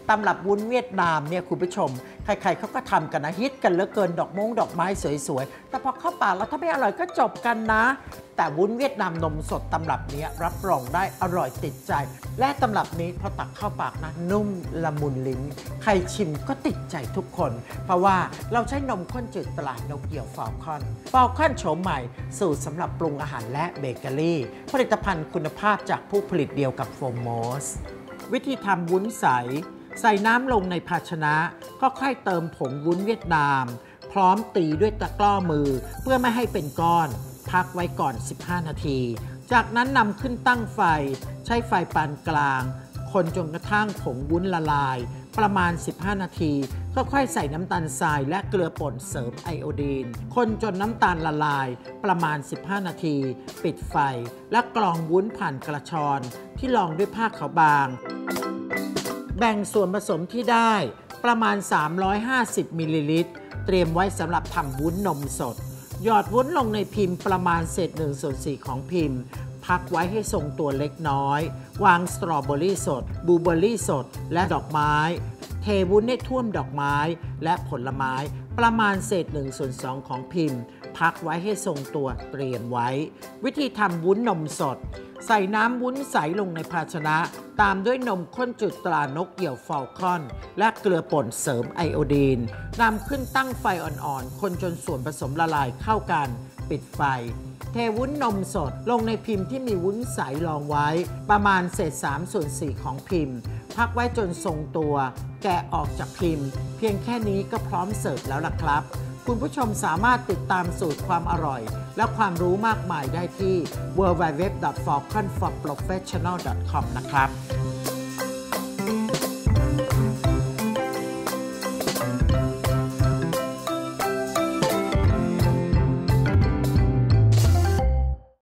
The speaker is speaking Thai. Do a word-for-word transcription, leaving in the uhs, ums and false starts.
ตำรับวุ้นเวียดนามเนี่ยคุณผู้ชมใครๆเขาก็ทำกันนะฮิตกันเหลือเกินดอกมงดอกไม้สวยๆแต่พอเข้าปากแล้วถ้าไม่อร่อยก็จบกันนะแต่วุ้นเวียดนามนมสดตำรับนี้รับรองได้อร่อยติดใจและตำรับนี้พอตักเข้าปากนะนุ่มละมุนลิ้นใครชิมก็ติดใจทุกคนเพราะว่าเราใช้นมข้นจืดตราโนเกียวฟอลคอนฟอลคอนโฉมใหม่สูตรสำหรับปรุงอาหารและเบเกอรี่ผลิตภัณฑ์คุณภาพจากผู้ผลิตเดียวกับโฟมอสวิธีทำวุ้นใสใส่น้ำลงในภาชนะก็ค่อยเติมผงวุ้นเวียดนามพร้อมตีด้วยตะกร้อมือเพื่อไม่ให้เป็นก้อนพักไว้ก่อนสิบห้านาทีจากนั้นนำขึ้นตั้งไฟใช้ไฟปานกลางคนจนกระทั่งผงวุ้นละลายประมาณสิบห้านาทีก็ค่อยใส่น้ำตาลทรายและเกลือป่นเสริมไอโอดีนคนจนน้ำตาลละลายประมาณสิบห้านาทีปิดไฟและกรองวุ้นผ่านกระชอนที่รองด้วยผ้าขาวบางแบ่งส่วนผสมที่ได้ประมาณสามร้อยห้าสิบมิลลิลิตรเตรียมไว้สำหรับทำวุ้นนมสดหยอดวุ้นลงในพิมพ์ประมาณเศษหนึ่งส่วนสี่ของพิมพ์พักไว้ให้ทรงตัวเล็กน้อยวางสตรอเบอรี่สดบลูเบอรี่สดและดอกไม้เทวุ้นให้ท่วมดอกไม้และผลไม้ประมาณเศษหนึ่งส่วนสองของพิมพ์พักไว้ให้ทรงตัวเตรียมไว้วิธีทำวุ้นนมสดใส่น้ำวุ้นใสลงในภาชนะตามด้วยนมข้นจืดตรานกเหยี่ยวฟอลคอนและเกลือป่นเสริมไอโอดีนนำขึ้นตั้งไฟอ่อนๆคนจนส่วนผสมละลายเข้ากันปิดไฟเทวุ้นนมสดลงในพิมพ์ที่มีวุ้นใสรองไว้ประมาณเศษสามส่วนสี่ของพิมพ์พักไว้จนทรงตัวแกะออกจากพิมพ์เพียงแค่นี้ก็พร้อมเสิร์ฟแล้วล่ะครับคุณผู้ชมสามารถติดตามสูตรความอร่อยและความรู้มากมายได้ที่ ดับเบิลยู ดับเบิลยู ดับเบิลยู ดอท ฟอลคอน ฟอร์ โปรเฟสชันแนล ดอท คอม นะครับ